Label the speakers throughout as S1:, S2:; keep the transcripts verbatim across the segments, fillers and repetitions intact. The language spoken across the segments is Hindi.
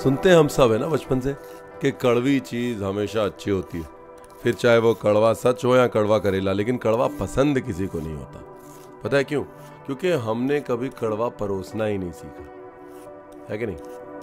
S1: सुनते हैं हम सब है ना बचपन से कि कड़वी चीज़ हमेशा अच्छी होती है, फिर चाहे वो कड़वा सच हो या कड़वा करेला, लेकिन कड़वा पसंद किसी को नहीं होता। पता है क्यों? क्योंकि हमने कभी कड़वा परोसना ही नहीं सीखा, है कि नहीं?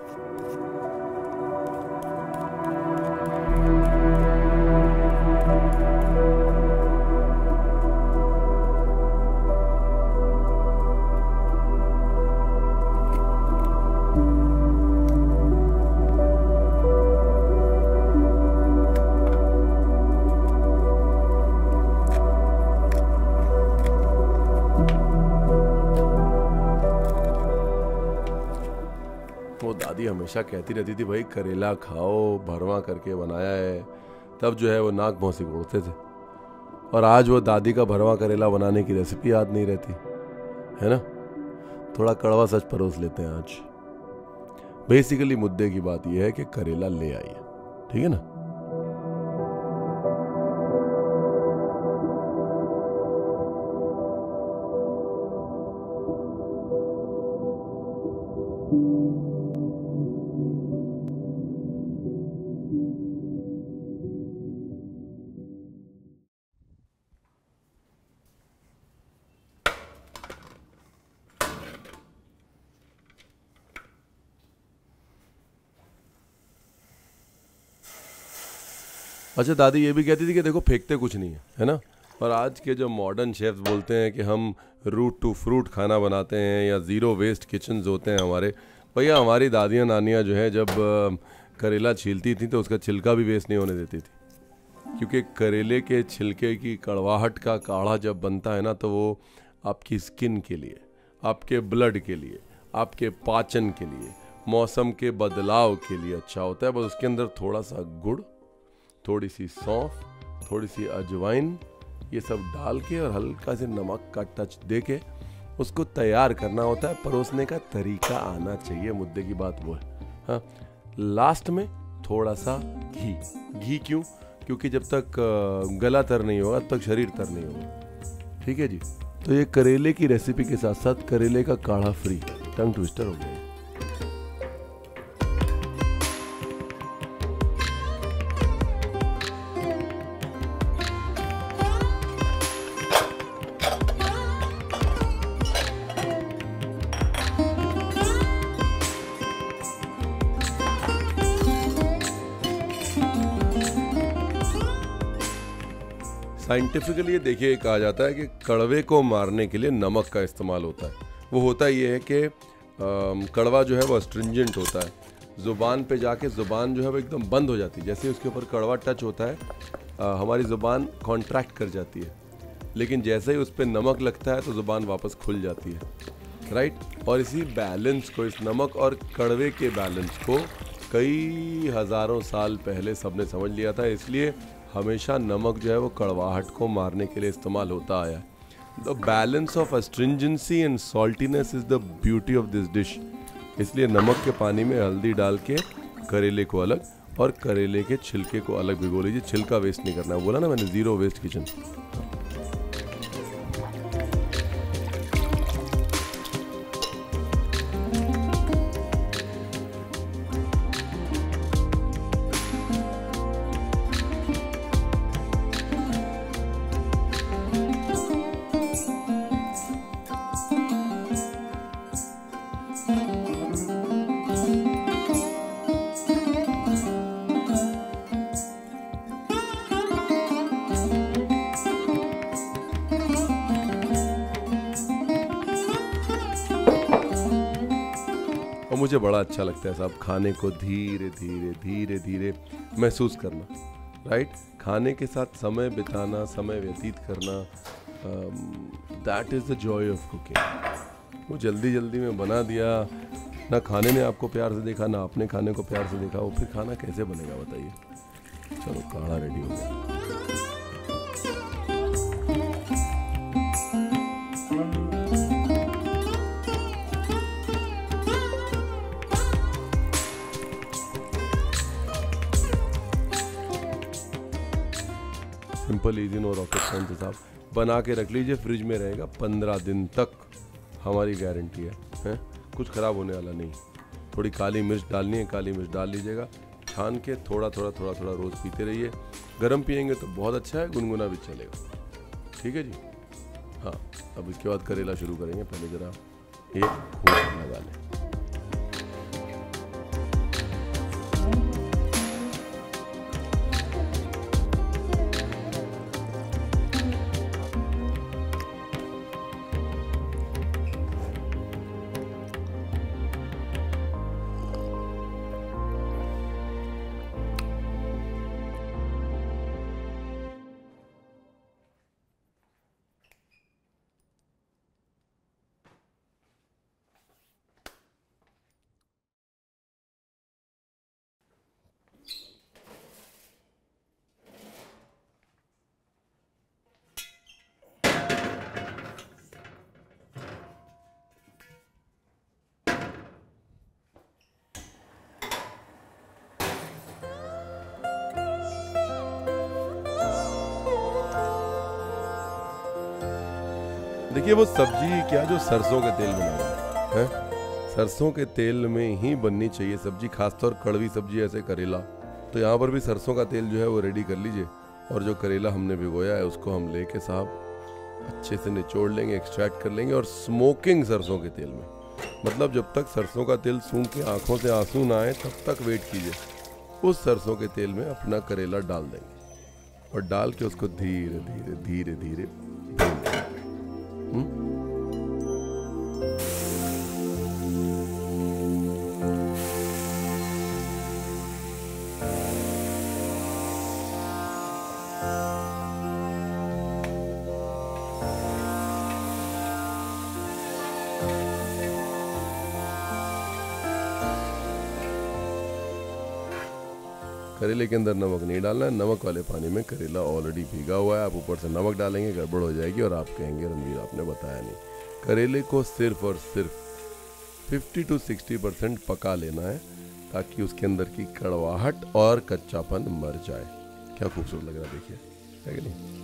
S1: वो दादी हमेशा कहती रहती थी, भाई करेला खाओ, भरवा करके बनाया है। तब जो है वो नाक भौं सिकोड़ते थे, और आज वो दादी का भरवा करेला बनाने की रेसिपी याद नहीं रहती, है ना? थोड़ा कड़वा सच परोस लेते हैं आज। बेसिकली मुद्दे की बात यह है कि करेला ले आइए, ठीक है ना? अच्छा, दादी ये भी कहती थी कि देखो फेंकते कुछ नहीं है, है ना? और आज के जो मॉडर्न शेफ्स बोलते हैं कि हम रूट टू फ्रूट खाना बनाते हैं या ज़ीरो वेस्ट किचन्स होते हैं हमारे। भैया हमारी दादियाँ नानियाँ जो है जब करेला छीलती थी तो उसका छिलका भी वेस्ट नहीं होने देती थी, क्योंकि करेले के छिलके की कड़वाहट का काढ़ा जब बनता है ना, तो वो आपकी स्किन के लिए, आपके ब्लड के लिए, आपके पाचन के लिए, मौसम के बदलाव के लिए अच्छा होता है। बस उसके अंदर थोड़ा सा गुड़, थोड़ी सी सौंफ, थोड़ी सी अजवाइन, ये सब डाल के और हल्का से नमक का टच दे के उसको तैयार करना होता है। परोसने का तरीका आना चाहिए, मुद्दे की बात वो है। हाँ, लास्ट में थोड़ा सा घी। घी क्यों? क्योंकि जब तक गला तर नहीं होगा तब तक शरीर तर नहीं होगा, ठीक है जी? तो ये करेले की रेसिपी के साथ साथ करेले का काढ़ा फ्री, टंग ट्विस्टर हो गया। साइंटिफिकली ये देखिए, कहा जाता है कि कड़वे को मारने के लिए नमक का इस्तेमाल होता है। वो होता ये है कि कड़वा जो है वो अस्ट्रिंजेंट होता है, ज़ुबान पे जाके ज़ुबान जो है वो एकदम बंद हो जाती है। जैसे उसके ऊपर कड़वा टच होता है, आ, हमारी ज़ुबान कॉन्ट्रैक्ट कर जाती है, लेकिन जैसे ही उस पर नमक लगता है तो ज़ुबान वापस खुल जाती है, राइट? और इसी बैलेंस को, इस नमक और कड़वे के बैलेंस को कई हज़ारों साल पहले सबने समझ लिया था, इसलिए हमेशा नमक जो है वो कड़वाहट को मारने के लिए इस्तेमाल होता आया है। The balance of astringency and saltiness is the beauty of this dish. इसलिए नमक के पानी में हल्दी डाल के करेले को अलग और करेले के छिलके को अलग भिगो लीजिए। छिलका वेस्ट नहीं करना है, बोला ना मैंने, ज़ीरो वेस्ट किचन। और मुझे बड़ा अच्छा लगता है साहब खाने को धीरे धीरे धीरे धीरे महसूस करना, राइट? खाने के साथ समय बिताना, समय व्यतीत करना, that is the joy of cooking. वो जल्दी जल्दी में बना दिया, ना खाने ने आपको प्यार से देखा, ना आपने खाने को प्यार से देखा, वो फिर खाना कैसे बनेगा बताइए? चलो, काढ़ा रेडी हो गया। Simple easy, no rocket science साहब। बना के रख लीजिए, फ्रिज में रहेगा पंद्रह दिन तक, हमारी गारंटी है, है? कुछ ख़राब होने वाला नहीं। थोड़ी काली मिर्च डालनी है, काली मिर्च डाल लीजिएगा। छान के थोड़ा थोड़ा थोड़ा थोड़ा रोज़ पीते रहिए। गर्म पियेंगे तो बहुत अच्छा है, गुनगुना भी चलेगा। ठीक है जी। हाँ, अब इसके बाद करेला शुरू करेंगे। पहले ज़रा एक घूंट लगा लें। देखिए वो सब्जी क्या जो सरसों के तेल में बना है, सरसों के तेल में ही बननी चाहिए सब्जी, खासतौर कड़वी सब्जी ऐसे करेला। तो यहाँ पर भी सरसों का तेल जो है वो रेडी कर लीजिए। और जो करेला हमने भिगोया है उसको हम लेके साहब अच्छे से निचोड़ लेंगे, एक्सट्रैक्ट कर लेंगे। और स्मोकिंग सरसों के तेल में, मतलब जब तक सरसों का तेल सूंघ के आंखों से आंसू ना आए तब तक वेट कीजिए। उस सरसों के तेल में अपना करेला डाल देंगे और डाल के उसको धीरे धीरे धीरे धीरे भून लेंगे। करेले के अंदर नमक नहीं डालना है, नमक वाले पानी में करेला ऑलरेडी भीगा हुआ है। आप ऊपर से नमक डालेंगे गड़बड़ हो जाएगी और आप कहेंगे रणवीर आपने बताया नहीं। करेले को सिर्फ और सिर्फ पचास टू साठ परसेंट पका लेना है ताकि उसके अंदर की कड़वाहट और कच्चापन मर जाए। क्या खूबसूरत लग रहा है, देखिए, है कि नहीं?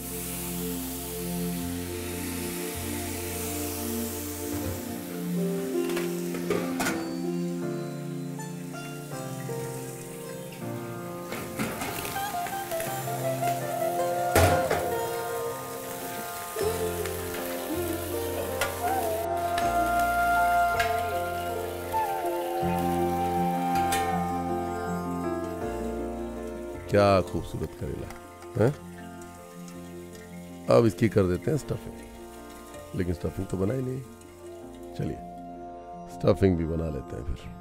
S1: क्या खूबसूरत करेला है। अब इसकी कर देते हैं स्टफिंग, लेकिन स्टफिंग तो बना ही नहीं। चलिए स्टफिंग भी बना लेते हैं फिर।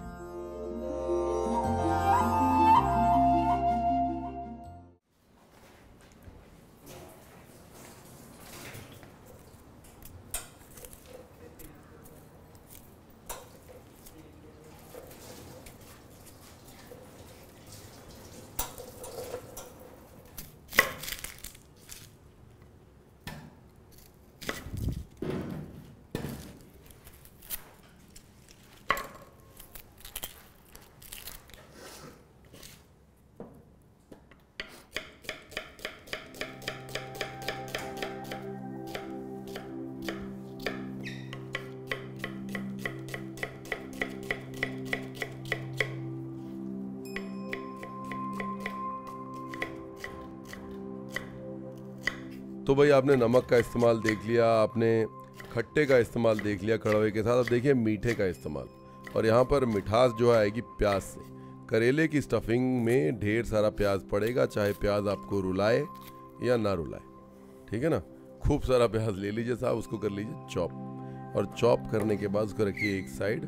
S1: तो भाई आपने नमक का इस्तेमाल देख लिया, आपने खट्टे का इस्तेमाल देख लिया कड़वे के साथ। अब देखिए मीठे का इस्तेमाल, और यहाँ पर मिठास जो आएगी प्याज से। करेले की स्टफिंग में ढेर सारा प्याज पड़ेगा, चाहे प्याज आपको रुलाए या ना रुलाए, ठीक है ना। खूब सारा प्याज ले लीजिए साहब, उसको कर लीजिए चॉप, और चॉप करने के बाद उसको रखिए एक साइड।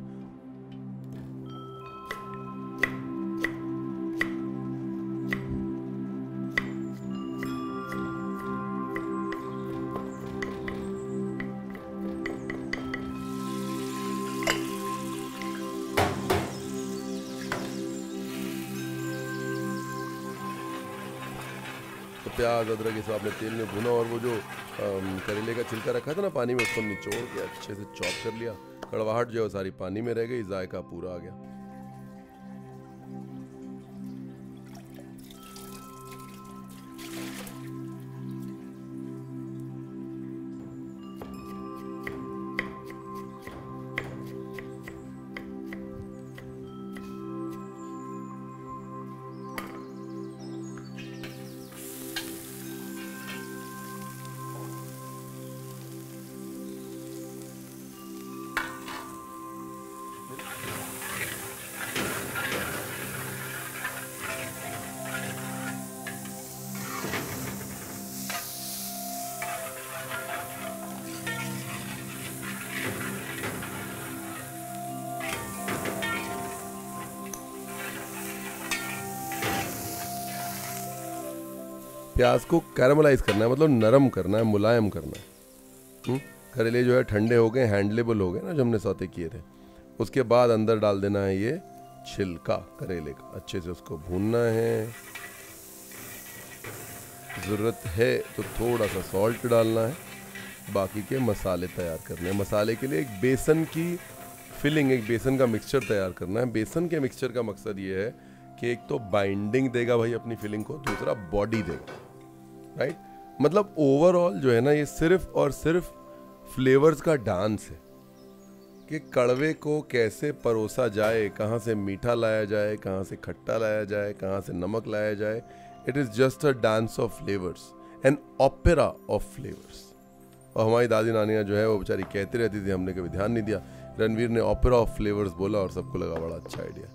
S1: तो प्याज अदरक इसे आपने तेल में भुना, और वो जो करेले का छिलका रखा था ना पानी में, उसको निचोड़ के अच्छे से चॉप कर लिया। कड़वाहट जो है सारी पानी में रह गई, जायका पूरा आ गया। प्याज को कैरामलाइज करना है, मतलब नरम करना है, मुलायम करना है। हुँ? करेले जो है ठंडे हो गए, हैंडलेबल हो गए ना, जो हमने सौते किए थे। उसके बाद अंदर डाल देना है ये छिलका करेले का, अच्छे से उसको भूनना है। ज़रूरत है तो थोड़ा सा सॉल्ट डालना है, बाकी के मसाले तैयार करने हैं। मसाले के लिए एक बेसन की फिलिंग, एक बेसन का मिक्सचर तैयार करना है। बेसन के मिक्सचर का मकसद ये है कि एक तो बाइंडिंग देगा भाई अपनी फिलिंग को, दूसरा बॉडी देगा, राइट। मतलब ओवरऑल जो है ना, ये सिर्फ और सिर्फ फ्लेवर्स का डांस है कि कड़वे को कैसे परोसा जाए, कहाँ से मीठा लाया जाए, कहाँ से खट्टा लाया जाए, कहाँ से नमक लाया जाए। It is just a dance of flavours, an opera of flavours. और हमारी दादी नानियाँ जो है वो बेचारी कहती रहती थी, हमने कभी ध्यान नहीं दिया। रणवीर ने ओपेरा ऑफ फ्लेवर्स बोला और सबको लगा बड़ा अच्छा आइडिया।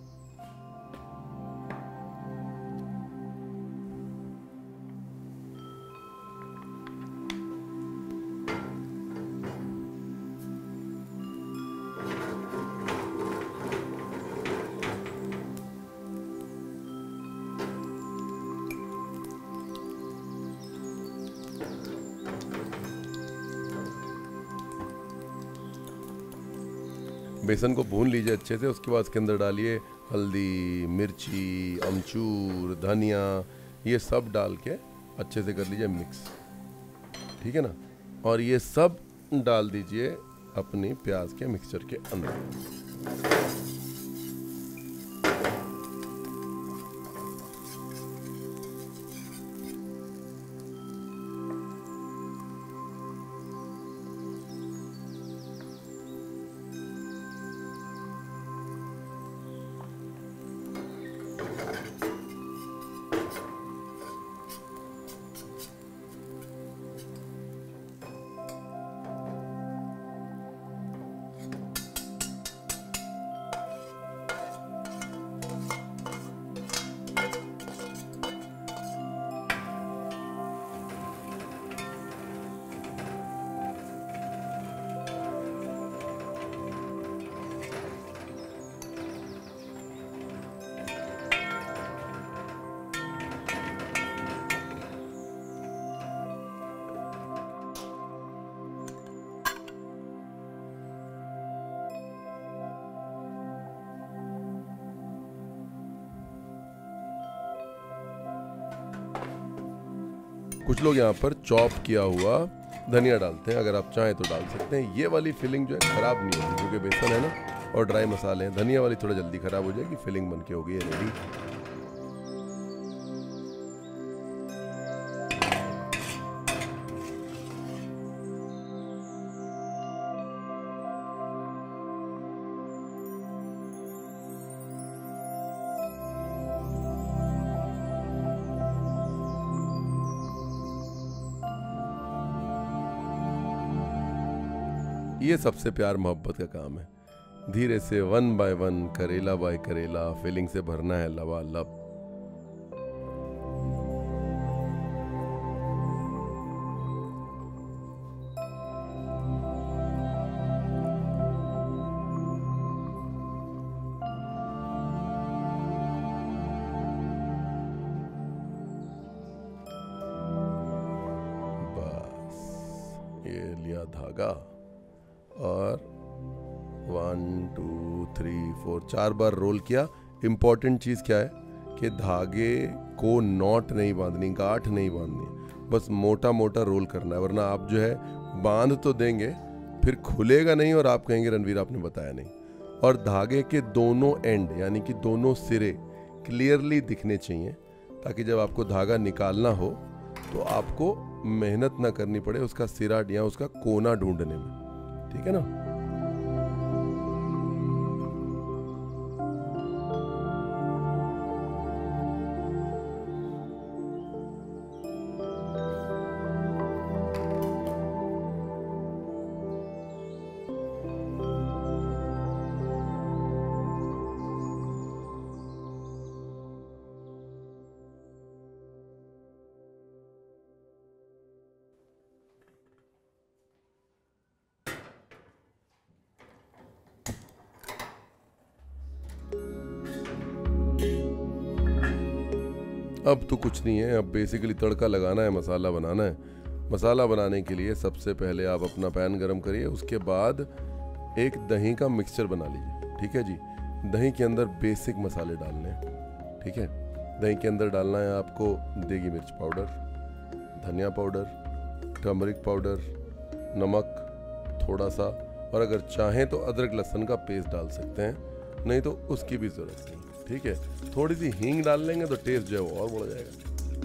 S1: बेसन को भून लीजिए अच्छे से। उसके बाद इसके अंदर डालिए हल्दी, मिर्ची, अमचूर, धनिया, ये सब डाल के अच्छे से कर लीजिए मिक्स, ठीक है ना। और ये सब डाल दीजिए अपनी प्याज के मिक्सचर के अंदर। कुछ लोग यहाँ पर चॉप किया हुआ धनिया डालते हैं, अगर आप चाहें तो डाल सकते हैं। ये वाली फिलिंग जो है ख़राब नहीं होगी क्योंकि बेसन है ना और ड्राई मसाले हैं। धनिया वाली थोड़ा जल्दी ख़राब हो जाएगी। फिलिंग बन के हो गई है रेडी। ये सबसे प्यार मोहब्बत का काम है। धीरे से वन बाय वन, करेला बाय करेला, फिलिंग से भरना है लबालब। बस ये लिया धागा और वन टू थ्री फोर चार बार रोल किया। इम्पॉर्टेंट चीज़ क्या है कि धागे को नॉट नहीं बांधनी, गांठ नहीं बांधनी, बस मोटा मोटा रोल करना है। वरना आप जो है बांध तो देंगे, फिर खुलेगा नहीं और आप कहेंगे रणवीर आपने बताया नहीं। और धागे के दोनों एंड यानी कि दोनों सिरे क्लियरली दिखने चाहिए, ताकि जब आपको धागा निकालना हो तो आपको मेहनत ना करनी पड़े उसका सिरा या उसका कोना ढूंढने में, ठीक है ना। अब तो कुछ नहीं है, अब बेसिकली तड़का लगाना है, मसाला बनाना है। मसाला बनाने के लिए सबसे पहले आप अपना पैन गरम करिए, उसके बाद एक दही का मिक्सचर बना लीजिए। ठीक है जी, दही के अंदर बेसिक मसाले डालने हैं। ठीक है, दही के अंदर डालना है आपको देगी मिर्च पाउडर, धनिया पाउडर, टर्मरिक पाउडर, नमक थोड़ा सा, और अगर चाहें तो अदरक लहसुन का पेस्ट डाल सकते हैं, नहीं तो उसकी भी ज़रूरत नहीं। ठीक है, थोड़ी सी हींग डाल लेंगे तो टेस्ट जो है वो और बढ़ जाएगा।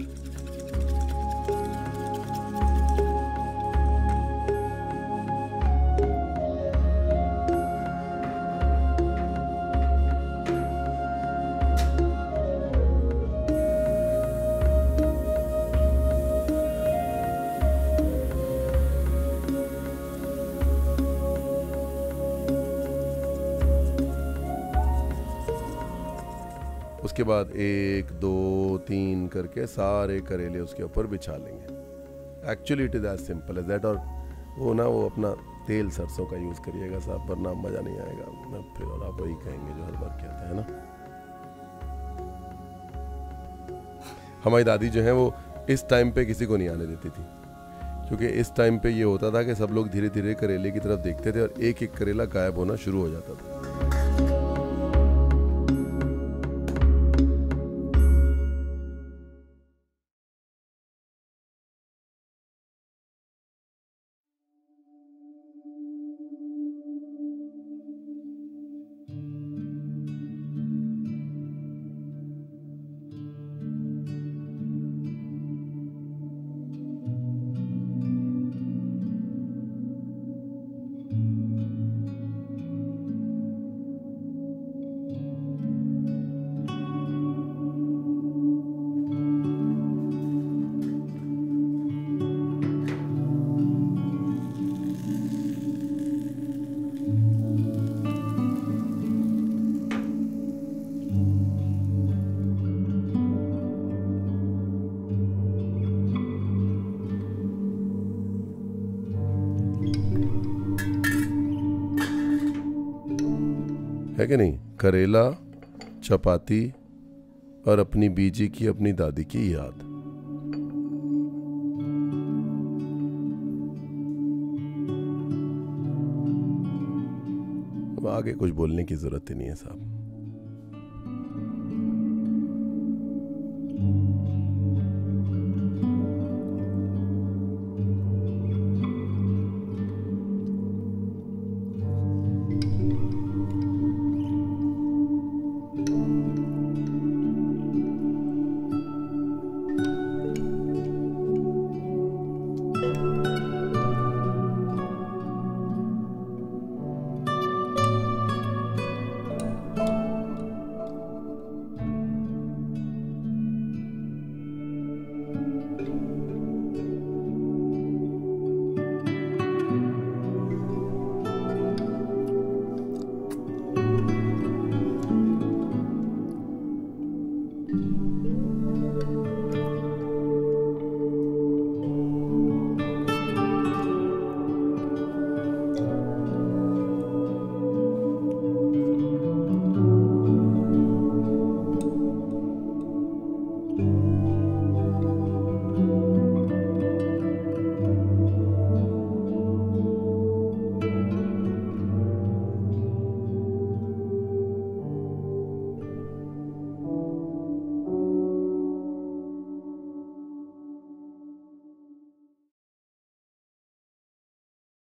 S1: उसके बाद एक दो तीन करके सारे करेले उसके ऊपर बिछा लेंगे। Actually it is as simple as that. और वो ना वो अपना तेल सरसों का यूज़ करिएगा साहब, वरना मज़ा नहीं आएगा मैं फिर, और आप वही कहेंगे जो हर बार कहते हैं ना। हमारी दादी जो है वो इस टाइम पे किसी को नहीं आने देती थी, क्योंकि इस टाइम पे ये होता था कि सब लोग धीरे धीरे करेले की तरफ देखते थे और एक एक करेला गायब होना शुरू हो जाता था। है कि नहीं? करेला, चपाती और अपनी बीजी की अपनी दादी की याद। आगे कुछ बोलने की जरूरत ही नहीं है साहब।